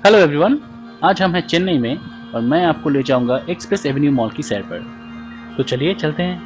Hello everyone, आज हम हैं चेन्नई में और मैं आपको ले जाऊंगा एक्सप्रेस एवेन्यू मॉल की सैर पर। तो चलिए चलते हैं।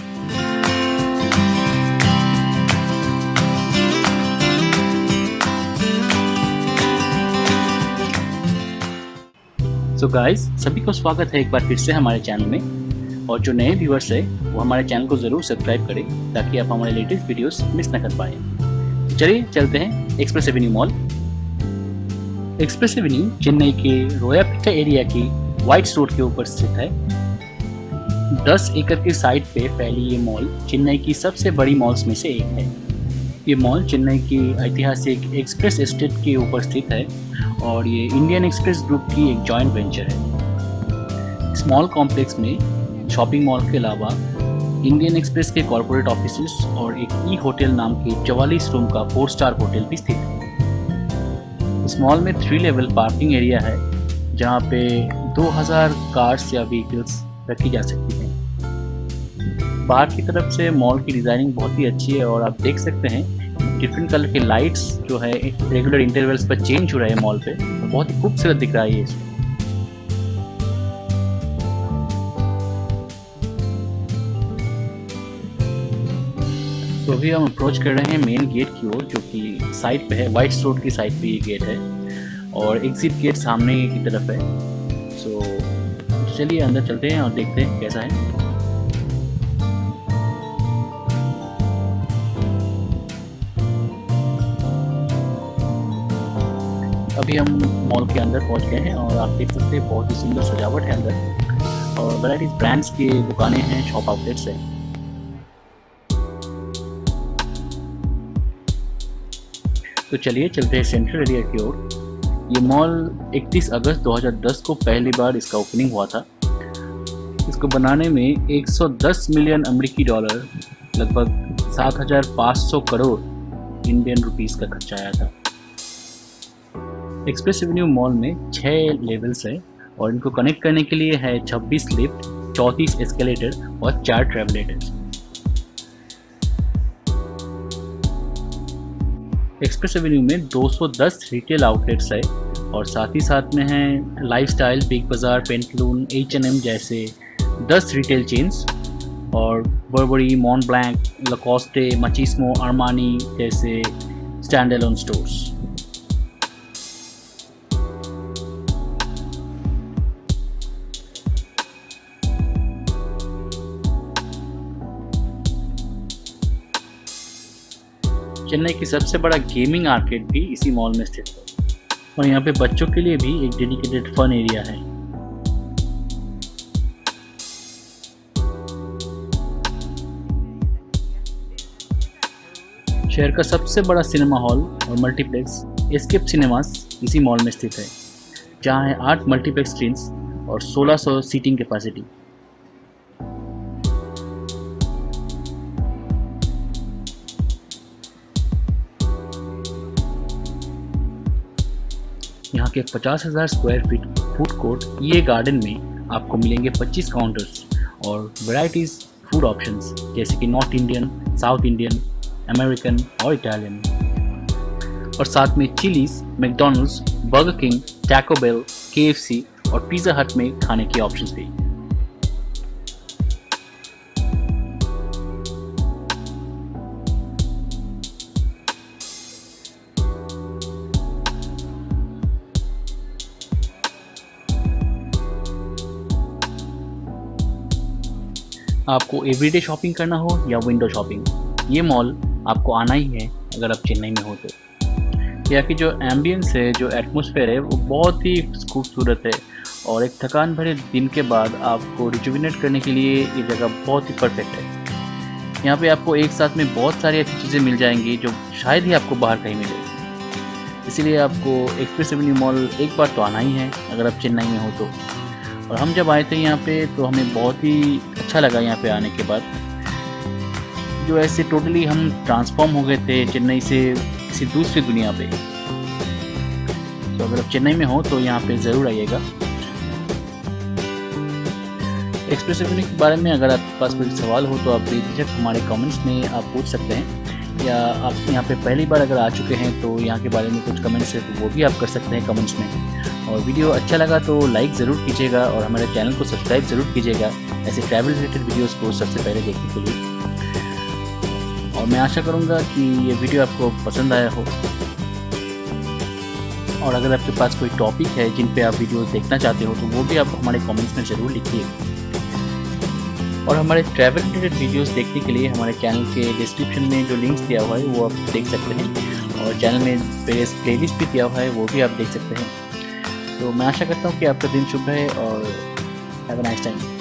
सो गाइस, सभी को स्वागत है एक बार फिर से हमारे चैनल में। और जो नए व्यूअर्स है वो हमारे चैनल को ज़रूर सब्सक्राइब करें ताकि आप हमारे लेटेस्ट वीडियोस मिस न कर पाएँ। तो चलिए चलते हैं express avenue mall. Express avenue Chennai के रोयापेटा एरिया की वाइट्स रोड के ऊपर स्थित है। 10 एकड़ के साइट पे फैली ये मॉल चेन्नई की सबसे बड़ी मॉल्स में से एक है। ये मॉल चेन्नई की ऐतिहासिक एक्सप्रेस एस्टेट के ऊपर स्थित है और ये इंडियन एक्सप्रेस ग्रुप की एक जॉइंट वेंचर है। इस मॉल कॉम्प्लेक्स में शॉपिंग मॉल के अलावा इंडियन एक्सप्रेस के कॉर्पोरेट ऑफिसेस और एक ई होटल नाम के 44 रूम का 4 स्टार होटल भी स्थित है। इस मॉल में 3 लेवल पार्किंग एरिया है जहाँ पे 2000 कार्स या व्हीकल्स रखी जा सकती हैं। बाहर की तरफ से मॉल की डिज़ाइनिंग बहुत ही अच्छी है और आप देख सकते हैं डिफरेंट कलर के लाइट्स जो है रेगुलर इंटरवल्स पर चेंज हो रहा है मॉल पे, तो बहुत ही खूबसूरत दिख रहा है ये। तो अभी हम अप्रोच कर रहे हैं मेन गेट की ओर जो कि साइड पे है, वाइट्स रोड की साइड पे ये गेट है और एग्जिट गेट सामने की तरफ है। सो चलिए अंदर चलते हैं और देखते हैं कैसा है। अभी हम मॉल के अंदर पहुंच गए हैं और आप देख सकते हैं बहुत ही सुंदर सजावट है अंदर और वैराइटीज ब्रांड्स की दुकानें हैं, शॉप आउटलेट्स हैं। तो चलिए चलते हैं सेंट्रल एरिया की ओर। ये मॉल 31 अगस्त 2010 को पहली बार इसका ओपनिंग हुआ था। इसको बनाने में 110 मिलियन अमेरिकी डॉलर लगभग 7500 करोड़ इंडियन रुपीस का खर्चा आया था। एक्सप्रेस एवेन्यू मॉल में 6 लेवल्स है और इनको कनेक्ट करने के लिए है 26 लिफ्ट, 34 एस्केलेटर और 4 ट्रेवलेटर्स। एक्सप्रेस एवेन्यू में 210 रिटेल आउटलेट्स है और साथ ही साथ में हैं लाइफस्टाइल, बिग बाज़ार, पेंटलून, H&M जैसे 10 रिटेल चेन्स और बड़ी Mont Blanc, Lacoste, Machismo, Armani जैसे स्टैंड अलोन स्टोर्स। चेन्नई की सबसे बड़ा गेमिंग आर्केड भी इसी मॉल में स्थित है और यहाँ पे बच्चों के लिए भी एक डेडिकेटेड फन एरिया है। शहर का सबसे बड़ा सिनेमा हॉल और मल्टीप्लेक्स एस्केप सिनेमास इसी मॉल में स्थित है जहाँ है 8 मल्टीप्लेक्स स्क्रीन्स और 1600 सीटिंग कैपेसिटी। यहाँ के 50,000 स्क्वायर फीट फूड कोर्ट ये गार्डन में आपको मिलेंगे 25 काउंटर्स और वैराइटीज़ फूड ऑप्शंस जैसे कि north Indian, south Indian, American और इटालियन और साथ में Chili's, McDonald's, Burger King, Taco Bell, KFC और पिज़्ज़ा हट में खाने की ऑप्शंस भी। आपको एवरीडे शॉपिंग करना हो या विंडो शॉपिंग, ये मॉल आपको आना ही है अगर आप चेन्नई में हो तो। यहाँ की जो एम्बियंस है, जो एटमॉस्फेयर है वो बहुत ही खूबसूरत है और एक थकान भरे दिन के बाद आपको रिजुविनेट करने के लिए ये जगह बहुत ही परफेक्ट है। यहाँ पे आपको एक साथ में बहुत सारी ऐसी चीज़ें मिल जाएंगी जो शायद ही आपको बाहर कहीं मिले। इसीलिए आपको एक्सप्रेस एवेन्यू मॉल एक बार तो आना ही है अगर आप चेन्नई में हो तो। और हम जब आए थे यहाँ पे तो हमें बहुत ही अच्छा लगा यहाँ पे आने के बाद, जो ऐसे टोटली हम ट्रांसफॉर्म हो गए थे चेन्नई से किसी दूसरी दुनिया पे। तो अगर आप चेन्नई में हो तो यहाँ पे ज़रूर आइएगा। एक्सप्रेस एवेन्यू के बारे में अगर आपके पास कोई सवाल हो तो आप बेझिझक हमारे कमेंट्स में आप पूछ सकते हैं या आप यहाँ पे पहली बार अगर आ चुके हैं तो यहाँ के बारे में कुछ कमेंट्स है तो वो भी आप कर सकते हैं कमेंट्स में। और वीडियो अच्छा लगा तो लाइक ज़रूर कीजिएगा और हमारे चैनल को सब्सक्राइब ज़रूर कीजिएगा ऐसे ट्रैवल रिलेटेड वीडियोस को सबसे पहले देखने के लिए। और मैं आशा करूँगा कि ये वीडियो आपको पसंद आया हो। और अगर आपके पास कोई टॉपिक है जिन पे आप वीडियोस देखना चाहते हो तो वो भी आप हमारे कमेंट्स में ज़रूर लिखिए। और हमारे ट्रैवल रिलेटेड वीडियोस देखने के लिए हमारे चैनल के डिस्क्रिप्शन में जो लिंक्स दिया हुआ है वो आप देख सकते हैं और चैनल में प्लेलिस्ट भी दिया हुआ है वो भी आप देख सकते हैं। तो मैं आशा करता हूँ कि आपका दिन शुभ रहे और हैव अ नाइस टाइम।